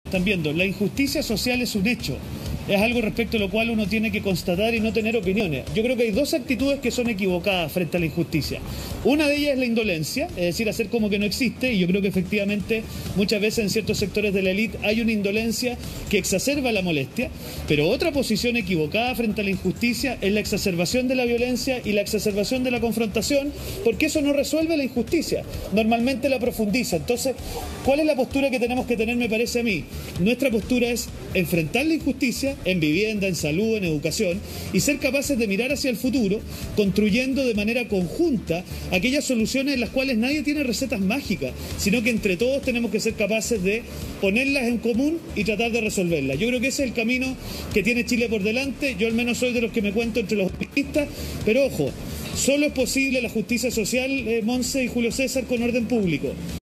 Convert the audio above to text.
están viendo. La injusticia social es un hecho. Es algo respecto a lo cual uno tiene que constatar y no tener opiniones. Yo creo que hay dos actitudes que son equivocadas frente a la injusticia. Una de ellas es la indolencia, es decir, hacer como que no existe, y yo creo que efectivamente muchas veces en ciertos sectores de la élite hay una indolencia que exacerba la molestia, pero otra posición equivocada frente a la injusticia es la exacerbación de la violencia y la exacerbación de la confrontación, porque eso no resuelve la injusticia, normalmente la profundiza. Entonces, ¿cuál es la postura que tenemos que tener, me parece a mí? Nuestra postura es enfrentar la injusticia en vivienda, en salud, en educación, y ser capaces de mirar hacia el futuro, construyendo de manera conjunta aquellas soluciones en las cuales nadie tiene recetas mágicas, sino que entre todos tenemos que ser capaces de ponerlas en común y tratar de resolverlas. Yo creo que ese es el camino que tiene Chile por delante. Yo al menos soy de los que me cuento entre los optimistas, pero ojo, solo es posible la justicia social, Monse y Julio César, con orden público.